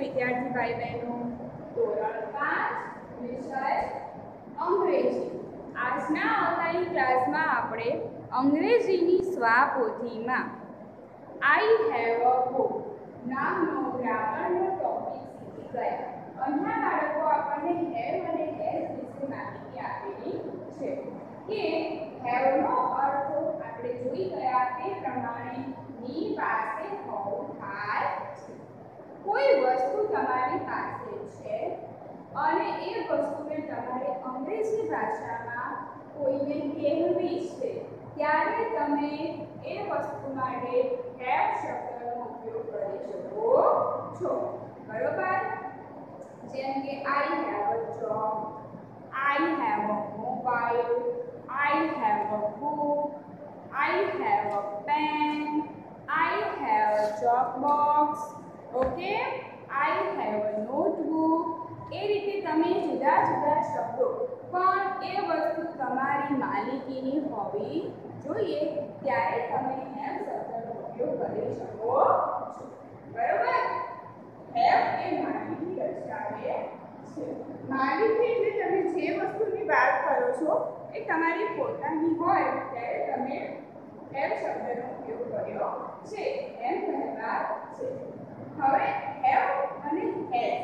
વિદ્યાર્થી ભાઈ બહેનો, ધોરણ 5 વિષય અંગ્રેજી. આજના ઓનલાઈન ક્લાસમાં આપણે અંગ્રેજીની સ્વાપોથીમાં આઈ હેવ અ બુક નામનો ગ્રામરનો ટોપિક શીખી ગયા. અહીંયા બાળકો આપણને હેવ અને હેઝ વિશે માહિતી આપેલી છે કે હેવનો અર્થ આપણે જોઈ ગયા તે પ્રમાણે ની પાસે હોવું થાય છે. કોઈ વસ્તુ તમારી પાસે છે અને એ વસ્તુને તમારે અંગ્રેજી ભાષામાં કોઈને કહેવી છે ત્યારે તમે એ વસ્તુ માટે હેવ શબ્દનો ઉપયોગ કરી શકો છો. બરોબર? જેમ કે I have a job, I have a mobile, I have a book, I have a pen, I have a chalk box, okay, I have a notebook. એ રીતે તમે જુદા જુદા શબ્દો પણ એ વસ્તુ તમારી માલિકીની હોવી જોઈએ ત્યારે તમે હેવ શબ્દનો ઉપયોગ કરી શકો છો. બરોબર? હેવ એ માલિકી દર્શાવે છે. માલિકી એટલે તમે જે વસ્તુની વાત કરો છો એ તમારી પોતાની હોય ત્યારે તમે હેવ શબ્દનો ઉપયોગ કર્યો છે એમ કહેવાય છે. હવે હેવ અને હેઝ,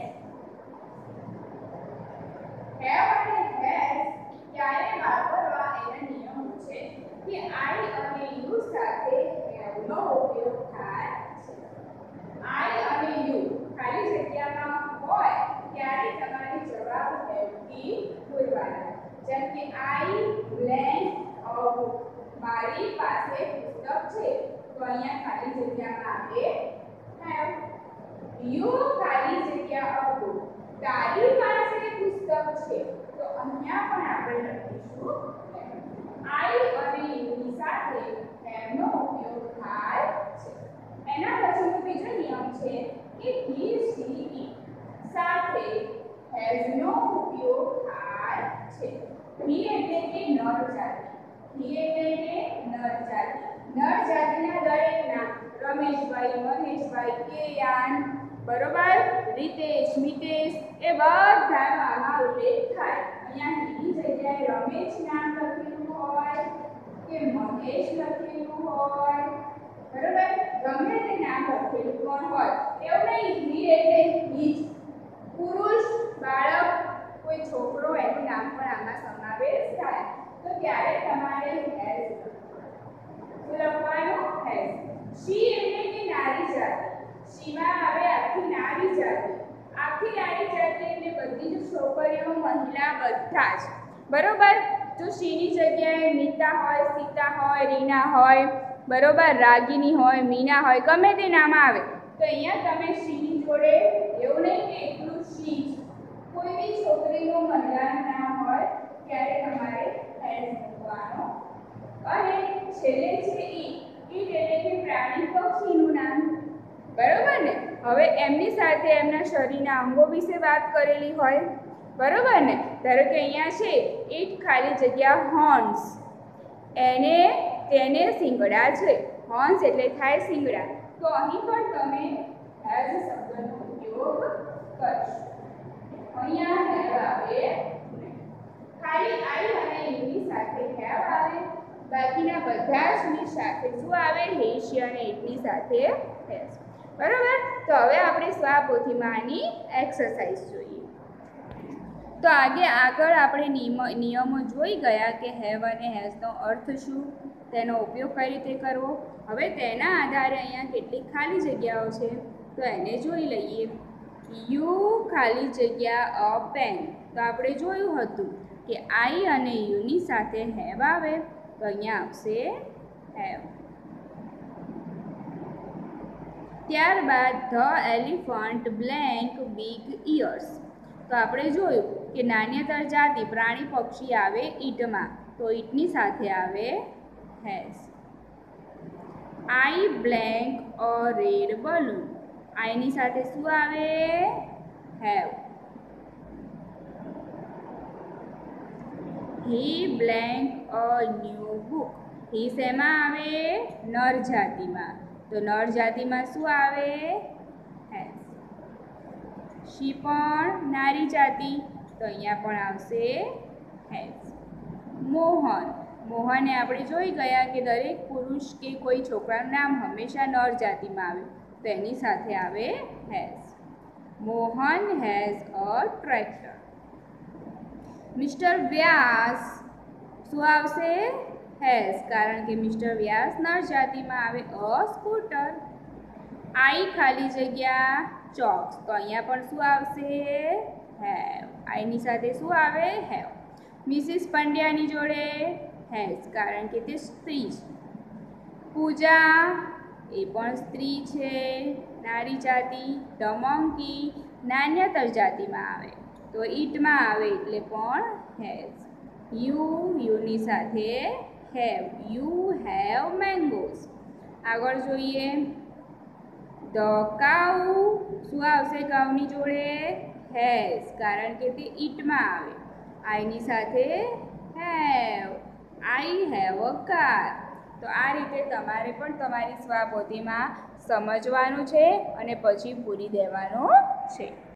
હેવ અને હેઝ ક્યારે વાપરવા એના નિયમો છે કે આઈ અને યુ સાથે હેવનો ઉપયોગ થાય છે. આઈ અને યુ ખાલી જગ્યામાં હોય ત્યારે તમારે જવાબ હેવથી બોલવાના. જેમ કે આઈ બ્લેન્ક અ બુક, મારી પાસે પુસ્તક છે તો અહીંયા ખાલી જગ્યામાં આવે હેવ. યુ ખાલી જગ્યા અ બુક, તારી પાસે પુસ્તક છે તો અહીંયા પણ આપણે લખીશું આઈ અને યુની સાથે હેવનો ઉપયોગ થાય છે. એના પછીનો બીજો નિયમ છે કે હી શી ઇટ સાથે હેઝનો ઉપયોગ થાય છે. હી એટલે કે નર જાતિ, હી એટલે કે નર જાતિ. નર જાતિના દરેક નામ રમેશભાઈ, મહેશભાઈ, કેયાન, બરોબર, રીતેશ, મિતેશ એ બધાનો આમાં ઉલ્લેખ થાય. અહીંયા હીની જગ્યાએ રમેશ નામ લખેલું હોય કે મહેશ લખેલું હોય, બરોબર, ગમે તે નામ લખેલું પણ હોય એવું નહીં. હી એટલે હીજ, પુરુષ, બાળક, કોઈ છોકરો એનું નામ પણ આમાં સમાવેશ થાય તો ત્યારે તમારે હેઝ લખવાનું. હેઝ. શી એટલે કે નારી જાતિ, શીમાં આવે આખી નારી જાતિ. આખી નારી જાતિ એટલે બધી જ છોકરીઓ, મહિલા બધા જ. બરોબર? જો શીની જગ્યાએ મીતા હોય, સીતા હોય, રીના હોય, બરોબર, રાગિની હોય, મીના હોય, ગમે તે નામ આવે તો અહીંયા તમે શીની જોડે એવું નહીં કે એકલું શી જ, કોઈ બી છોકરીનું મહિલાનું નામ હોય ત્યારે તમારે હેઝ મૂકવાનો. અને છેલ્લે છે ઈટ, ઈટ એટલે કે પ્રાણી પક્ષીનું નામ. બરોબર ને? હવે એમની સાથે એમના શરીરના અંગો વિશે વાત કરેલી હોય, બરોબર ને? ધારો કે અહીંયા છે ઈટ ખાલી જગ્યા હોર્ન્સ, તેને શિંગડા છે. હોર્ન્સ એટલે થાય શિંગડા. તો અહીં પણ તમે હેઝ શબ્દનો ઉપયોગ કરશો. અહીંયા હેવ આવે, ખાલી આઈ અને યુની સાથે હેવ આવે, બાકીના બધા જની સાથે શું આવે? હે, શી અને ઇટની સાથે હેઝ. બરોબર? તો હવે આપણે સ્વાપોથીમાં આની એક્સરસાઇઝ જોઈએ. તો આગળ આપણે નિયમો જોઈ ગયા કે હેવ અને હેઝનો અર્થ શું, તેનો ઉપયોગ કઈ રીતે કરવો. હવે તેના આધારે અહીંયા કેટલીક ખાલી જગ્યાઓ છે તો એને જોઈ લઈએ. યુ ખાલી જગ્યા અ પેન, તો આપણે જોયું હતું કે આઈ અને યુની સાથે હેવ આવે તો અહીંયા આવશે હેવ. ત્યારબાદ the elephant blank big ears, તો આપણે જોયું કે નાન્યતર જાતિ પ્રાણી પક્ષી આવે ઈટમાં તો ઈટની સાથે આવે has. I blank a red balloon, આઈની સાથે શું આવે? Have. He blank a new book, he શેમાં આવે? નર જાતિમાં, તો નર જાતિમાં શું આવે? હેઝ. શી પણ નારી જાતિ, તો અહીંયા પણ આવશે હેઝ. મોહન, મોહને આપણે જોઈ ગયા કે દરેક પુરુષ કે કોઈ છોકરાનું નામ હંમેશા નર જાતિમાં આવે, તો એની સાથે આવે has. Mohan has a tractor. Mister Vyas, શું આવશે? હેઝ, કારણ કે મિસ્ટર વ્યાસ નર જાતિમાં આવે. અ સ્કૂટર. આઈ ખાલી જગ્યા ચોક્સ, તો અહીંયા પણ શું આવશે? હેવ. આઈની સાથે શું આવે? હેવ. મિસિસ પંડ્યાની જોડે હેઝ, કારણ કે તે સ્ત્રી છે. પૂજા, એ પણ સ્ત્રી છે, નારી જાતિ. ધ મંકી નાન્યતર જાતિમાં આવે, તો ઈટમાં આવે એટલે પણ હેઝ. યુની સાથે હેવ. You have mangoes. આગળ જોઈએ. ધ કાઉ, શું આવશે કાઉની જોડે? હેઝ, કારણ કે તે ઈટમાં આવે. આઈની સાથે have. I have a car. તો આ રીતે તમારે પણ તમારી સ્વાપોથીમાં સમજવાનું છે અને પછી પૂરી દેવાનું છે.